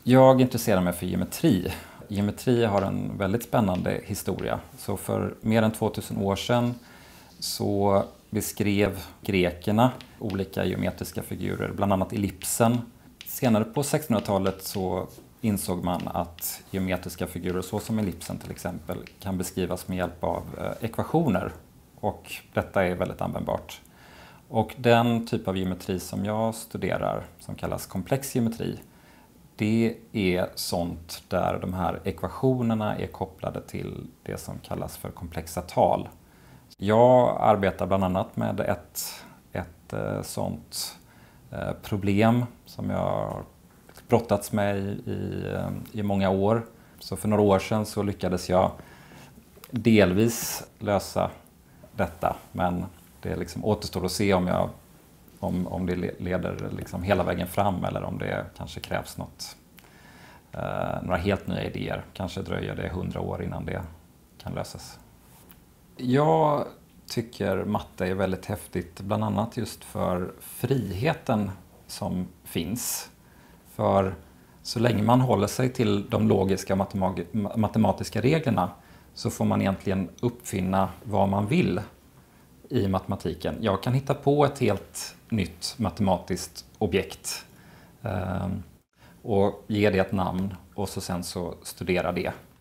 Jag intresserar mig för geometri. Geometri har en väldigt spännande historia. Så för mer än 2000 år sedan så beskrev grekerna olika geometriska figurer, bland annat ellipsen. Senare på 1600-talet så insåg man att geometriska figurer, såsom ellipsen till exempel, kan beskrivas med hjälp av ekvationer. Och detta är väldigt användbart. Och den typ av geometri som jag studerar, som kallas komplex geometri, det är sånt där de här ekvationerna är kopplade till det som kallas för komplexa tal. Jag arbetar bland annat med ett sånt problem som jag har brottats med i många år. Så för några år sedan så lyckades jag delvis lösa detta, men det liksom återstår att se om det leder liksom hela vägen fram eller om det kanske krävs några helt nya idéer. Kanske dröjer det 100 år innan det kan lösas. Jag tycker matte är väldigt häftigt, bland annat just för friheten som finns. För så länge man håller sig till de logiska matematiska reglerna så får man egentligen uppfinna vad man vill i matematiken. Jag kan hitta på ett helt nytt matematiskt objekt och ge det ett namn och sen så studera det.